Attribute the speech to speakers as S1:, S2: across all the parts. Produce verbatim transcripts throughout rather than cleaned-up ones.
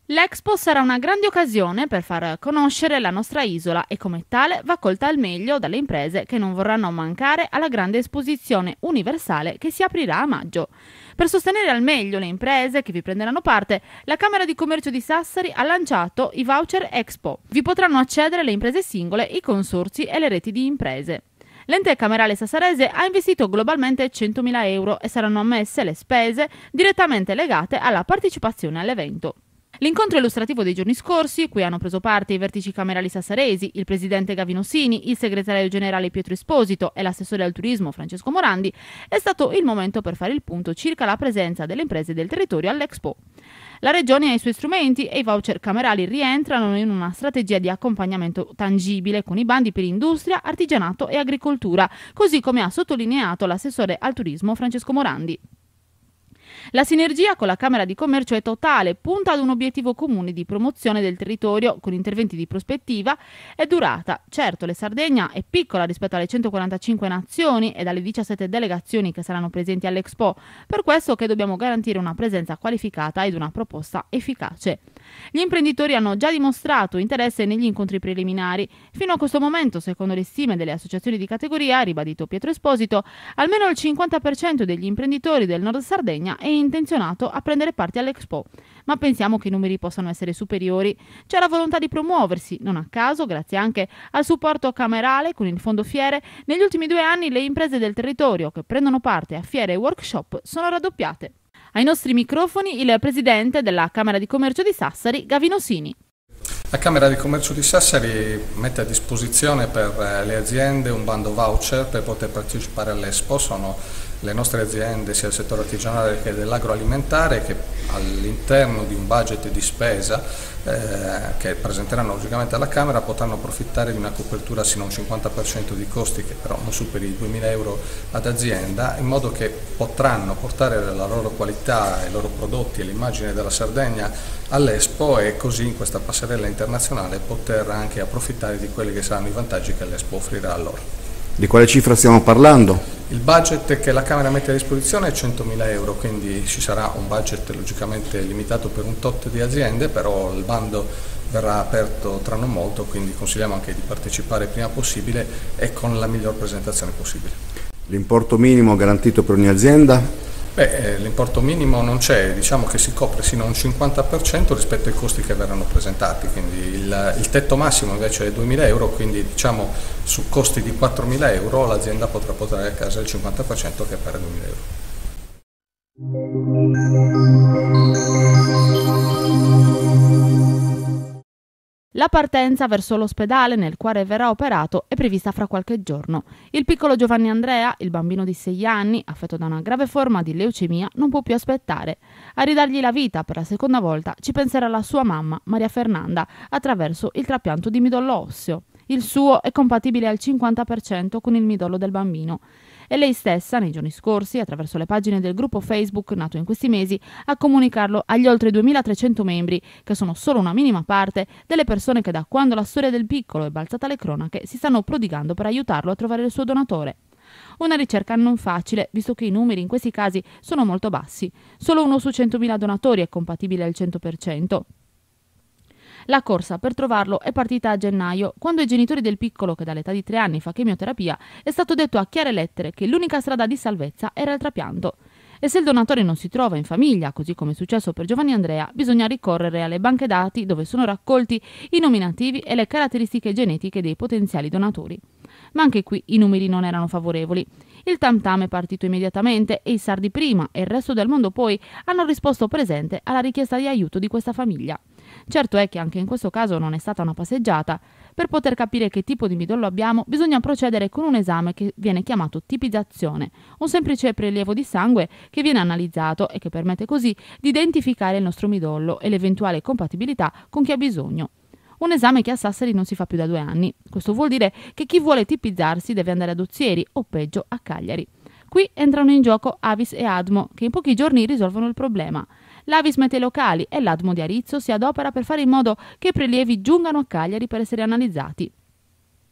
S1: L'Expo sarà una grande occasione per far conoscere la nostra isola e come tale va colta al meglio dalle imprese che non vorranno mancare alla grande esposizione universale che si aprirà a maggio. Per sostenere al meglio le imprese che vi prenderanno parte, la Camera di Commercio di Sassari ha lanciato i voucher Expo. Vi potranno accedere le imprese singole, i consorzi e le reti di imprese. L'ente camerale sassarese ha investito globalmente centomila euro e saranno ammesse le spese direttamente legate alla partecipazione all'evento. L'incontro illustrativo dei giorni scorsi, cui hanno preso parte i vertici camerali sassaresi, il presidente Gavino Sini, il segretario generale Pietro Esposito e l'assessore al turismo Francesco Morandi, è stato il momento per fare il punto circa la presenza delle imprese del territorio all'Expo. La Regione ha i suoi strumenti e i voucher camerali rientrano in una strategia di accompagnamento tangibile con i bandi per industria, artigianato e agricoltura, così come ha sottolineato l'assessore al turismo Francesco Morandi. La sinergia con la Camera di Commercio è totale, punta ad un obiettivo comune di promozione del territorio con interventi di prospettiva e durata. Certo, la Sardegna è piccola rispetto alle centoquarantacinque nazioni e alle diciassette delegazioni che saranno presenti all'Expo, per questo che dobbiamo garantire una presenza qualificata ed una proposta efficace. Gli imprenditori hanno già dimostrato interesse negli incontri preliminari. Fino a questo momento, secondo le stime delle associazioni di categoria, ribadito Pietro Esposito, almeno il cinquanta per cento degli imprenditori del Nord Sardegna è intenzionato a prendere parte all'Expo, ma pensiamo che i numeri possano essere superiori. C'è la volontà di promuoversi, non a caso, grazie anche al supporto camerale con il Fondo Fiere, negli ultimi due anni le imprese del territorio che prendono parte a fiere e workshop sono raddoppiate. Ai nostri microfoni il presidente della Camera di Commercio di Sassari, Gavino Sini.
S2: La Camera di Commercio di Sassari mette a disposizione per le aziende un bando voucher per poter partecipare all'Expo. Sono le nostre aziende sia del settore artigianale che dell'agroalimentare che all'interno di un budget di spesa eh, che presenteranno logicamente alla Camera potranno approfittare di una copertura sino a un cinquanta per cento di costi che però non superi i duemila euro ad azienda, in modo che potranno portare la loro qualità, i loro prodotti e l'immagine della Sardegna all'Expo e così in questa passerella internazionale poter anche approfittare di quelli che saranno i vantaggi che l'Expo offrirà a loro.
S3: Di quale cifra stiamo parlando?
S2: Il budget che la Camera mette a disposizione è centomila euro, quindi ci sarà un budget logicamente limitato per un tot di aziende, però il bando verrà aperto tra non molto, quindi consigliamo anche di partecipare il prima possibile e con la miglior presentazione possibile.
S3: L'importo minimo garantito per ogni azienda?
S2: Beh, l'importo minimo non c'è, diciamo che si copre sino a un cinquanta per cento rispetto ai costi che verranno presentati, quindi il, il tetto massimo invece è duemila euro, quindi diciamo su costi di quattromila euro l'azienda potrà portare a casa il cinquanta per cento che è per duemila euro.
S1: La partenza verso l'ospedale nel quale verrà operato è prevista fra qualche giorno. Il piccolo Giovanni Andrea, il bambino di sei anni, affetto da una grave forma di leucemia, non può più aspettare. A ridargli la vita per la seconda volta ci penserà la sua mamma, Maria Fernanda, attraverso il trapianto di midollo osseo. Il suo è compatibile al cinquanta per cento con il midollo del bambino. E lei stessa, nei giorni scorsi, attraverso le pagine del gruppo Facebook nato in questi mesi, a comunicarlo agli oltre duemilatrecento membri, che sono solo una minima parte delle persone che da quando la storia del piccolo è balzata alle cronache si stanno prodigando per aiutarlo a trovare il suo donatore. Una ricerca non facile, visto che i numeri in questi casi sono molto bassi. Solo uno su centomila donatori è compatibile al cento per cento. La corsa per trovarlo è partita a gennaio, quando ai genitori del piccolo, che dall'età di tre anni fa chemioterapia, è stato detto a chiare lettere che l'unica strada di salvezza era il trapianto. E se il donatore non si trova in famiglia, così come è successo per Giovanni Andrea, bisogna ricorrere alle banche dati dove sono raccolti i nominativi e le caratteristiche genetiche dei potenziali donatori. Ma anche qui i numeri non erano favorevoli. Il tam tam è partito immediatamente e i sardi prima e il resto del mondo poi hanno risposto presente alla richiesta di aiuto di questa famiglia. Certo è che anche in questo caso non è stata una passeggiata. Per poter capire che tipo di midollo abbiamo, bisogna procedere con un esame che viene chiamato tipizzazione, un semplice prelievo di sangue che viene analizzato e che permette così di identificare il nostro midollo e l'eventuale compatibilità con chi ha bisogno. Un esame che a Sassari non si fa più da due anni. Questo vuol dire che chi vuole tipizzarsi deve andare ad Ozieri o peggio a Cagliari. Qui entrano in gioco Avis e Admo, che in pochi giorni risolvono il problema. L'Avis mette i locali e l'Admo di Arizzo si adopera per fare in modo che i prelievi giungano a Cagliari per essere analizzati.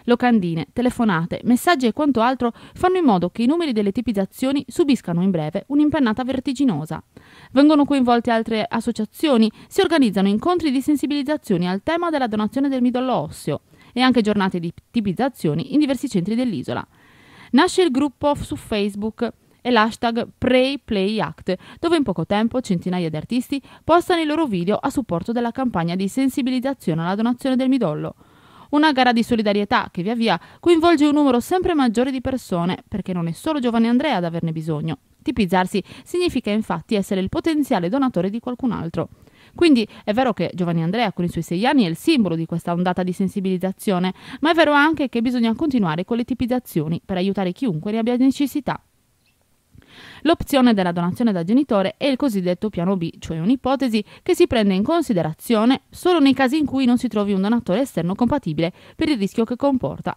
S1: Locandine, telefonate, messaggi e quanto altro fanno in modo che i numeri delle tipizzazioni subiscano in breve un'impennata vertiginosa. Vengono coinvolte altre associazioni, si organizzano incontri di sensibilizzazione al tema della donazione del midollo osseo e anche giornate di tipizzazioni in diversi centri dell'isola. Nasce il gruppo su Facebook e l'hashtag PrayPlayAct, dove in poco tempo centinaia di artisti postano i loro video a supporto della campagna di sensibilizzazione alla donazione del midollo. Una gara di solidarietà che via via coinvolge un numero sempre maggiore di persone, perché non è solo Giovanni Andrea ad averne bisogno. Tipizzarsi significa infatti essere il potenziale donatore di qualcun altro. Quindi è vero che Giovanni Andrea con i suoi sei anni è il simbolo di questa ondata di sensibilizzazione, ma è vero anche che bisogna continuare con le tipizzazioni per aiutare chiunque ne abbia necessità. L'opzione della donazione da genitore è il cosiddetto piano B, cioè un'ipotesi che si prende in considerazione solo nei casi in cui non si trovi un donatore esterno compatibile per il rischio che comporta.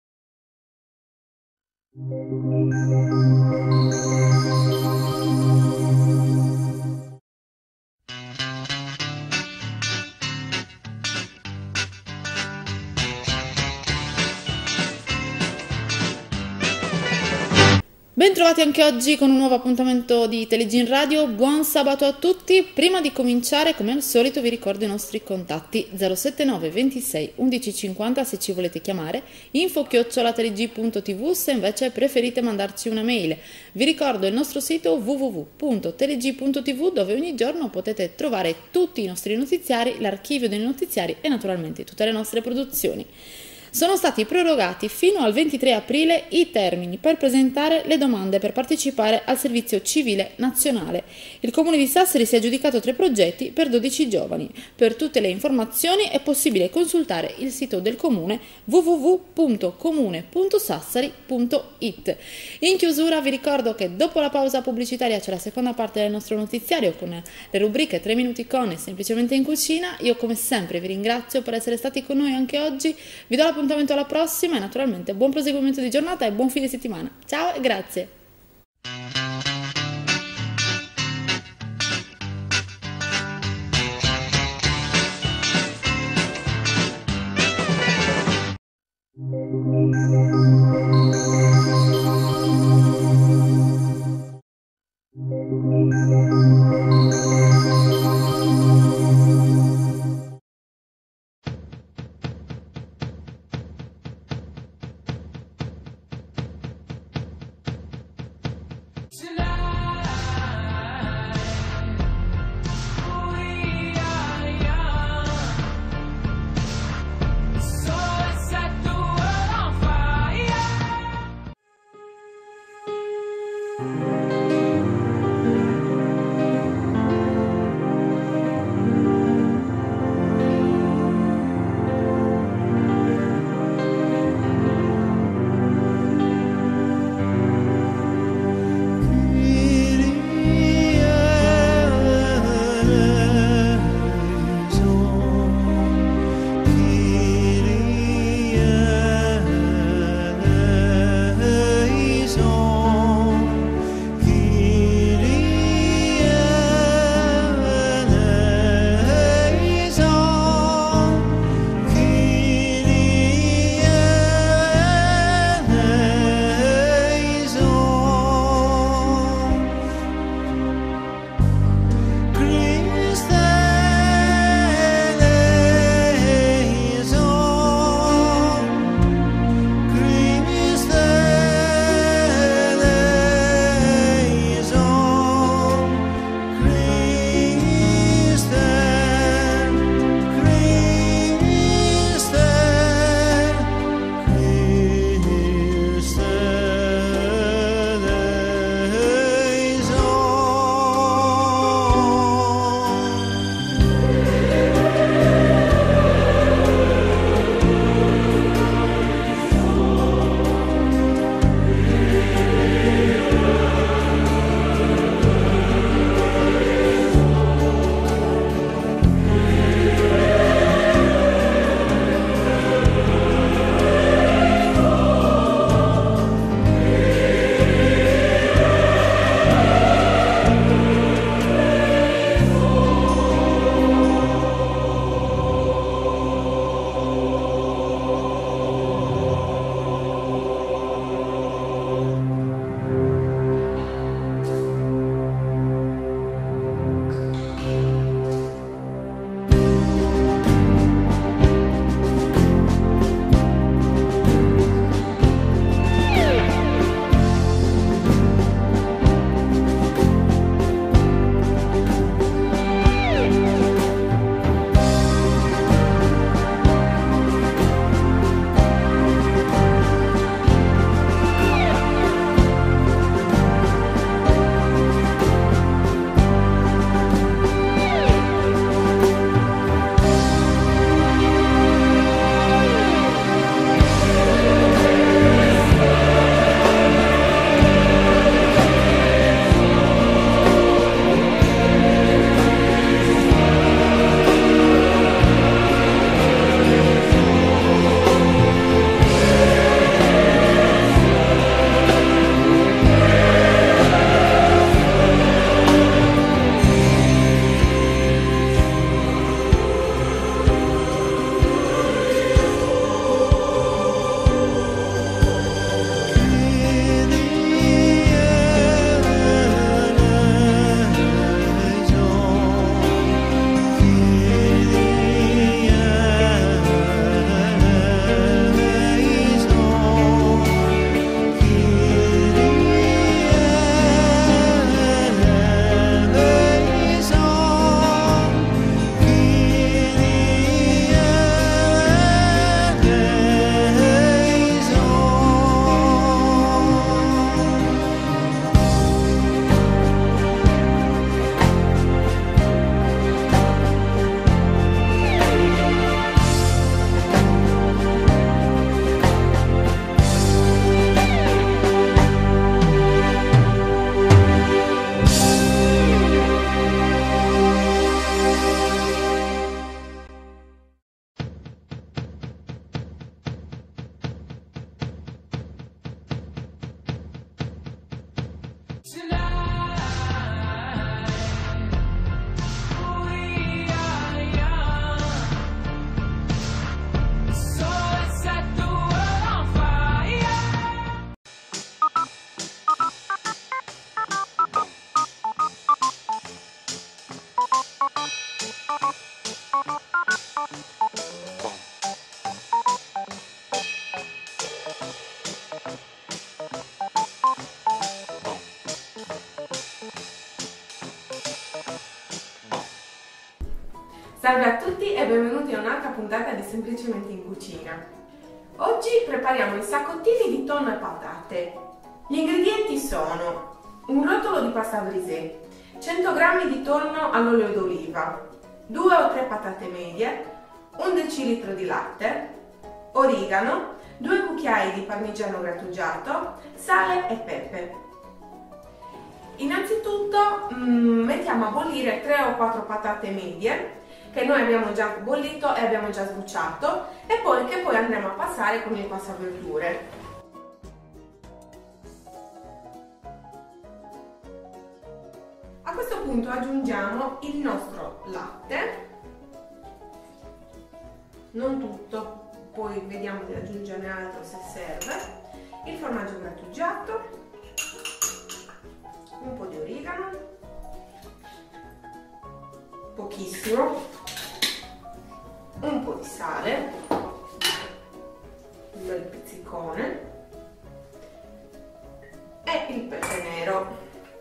S4: Bentrovati anche oggi con un nuovo appuntamento di Telegin Radio. Buon sabato a tutti. Prima di cominciare, come al solito, vi ricordo i nostri contatti: zero sette nove ventisei undici cinquanta se ci volete chiamare, info chiocciola teleg punto tv se invece preferite mandarci una mail. Vi ricordo il nostro sito w w w punto teleg punto tv, dove ogni giorno potete trovare tutti i nostri notiziari, l'archivio dei notiziari e naturalmente tutte le nostre produzioni. Sono stati prorogati fino al ventitré aprile i termini per presentare le domande per partecipare al servizio civile nazionale. Il Comune di Sassari si è aggiudicato tre progetti per dodici giovani. Per tutte le informazioni è possibile consultare il sito del Comune w w w punto comune punto sassari punto it. In chiusura vi ricordo che dopo la pausa pubblicitaria c'è la seconda parte del nostro notiziario con le rubriche tre minuti con e semplicemente in cucina. Io come sempre vi ringrazio per essere stati con noi anche oggi. Vi do la appuntamento alla prossima e naturalmente buon proseguimento di giornata e buon fine settimana. Ciao e grazie!
S5: Salve a tutti e benvenuti a un'altra puntata di Semplicemente in Cucina. Oggi prepariamo i saccottini di tonno e patate. Gli ingredienti sono un rotolo di pasta brisée, cento grammi di tonno all'olio d'oliva, due o tre patate medie, un decilitro di latte, origano, due cucchiai di parmigiano grattugiato, sale e pepe. Innanzitutto mm, mettiamo a bollire tre o quattro patate medie che noi abbiamo già bollito e abbiamo già sbucciato e poi che poi andremo a passare con il passaverdure. A questo punto aggiungiamo il nostro latte, non tutto, poi vediamo di aggiungerne altro se serve, il formaggio grattugiato, un po' di origano, pochissimo, un po' di sale, un bel pizzicone e il pepe nero.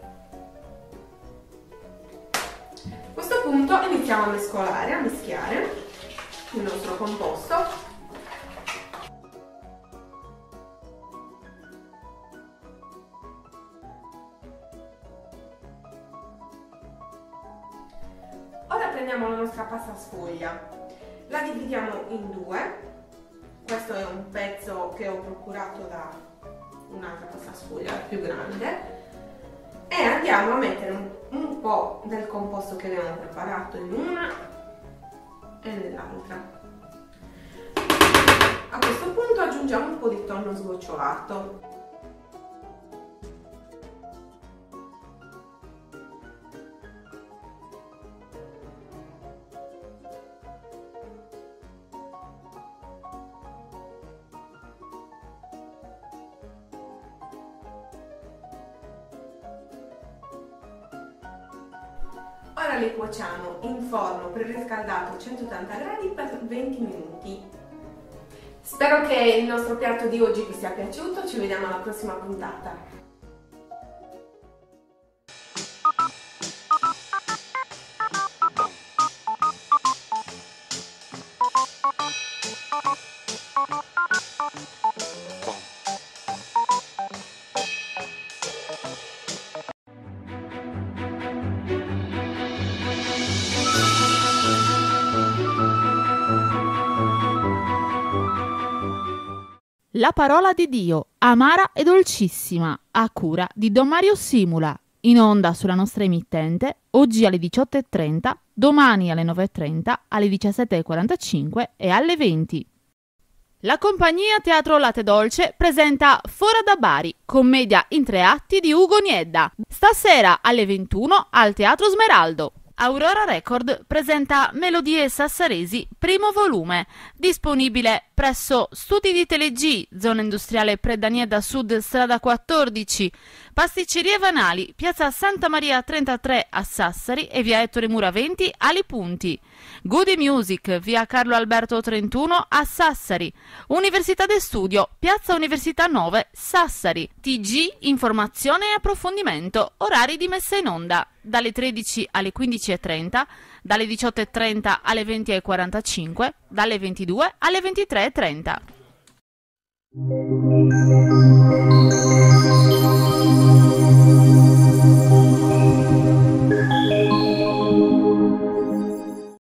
S5: A questo punto iniziamo a mescolare, a mischiare il nostro composto. Ora prendiamo la nostra pasta sfoglia, la dividiamo in due, questo è un pezzo che ho procurato da un'altra pasta sfoglia più grande e andiamo a mettere un, un po' del composto che abbiamo preparato in una e nell'altra. A questo punto aggiungiamo un po' di tonno sgocciolato. Ora li cuociamo in forno preriscaldato a centottanta gradi per venti minuti. Spero che il nostro piatto di oggi vi sia piaciuto, ci vediamo alla prossima puntata.
S1: La parola di Dio, amara e dolcissima, a cura di Don Mario Simula, in onda sulla nostra emittente, oggi alle diciotto e trenta, domani alle nove e trenta, alle diciassette e quarantacinque e alle venti. La compagnia Teatro Latte Dolce presenta Fora da Bari, commedia in tre atti di Ugo Niedda, stasera alle ventuno al Teatro Smeraldo. Aurora Record presenta Melodie Sassaresi, primo volume, disponibile presso Studi di Teleg, zona industriale Predanieda Sud, strada quattordici, Pasticceria Vanali, piazza Santa Maria trentatré a Sassari e via Ettore Mura venti a Lipunti. Goody Music, via Carlo Alberto trentuno a Sassari. Università de Studio, piazza Università nove, Sassari. T G, informazione e approfondimento, orari di messa in onda, dalle tredici alle quindici e trenta, dalle diciotto e trenta alle venti e quarantacinque, dalle ventidue alle ventitré e trenta.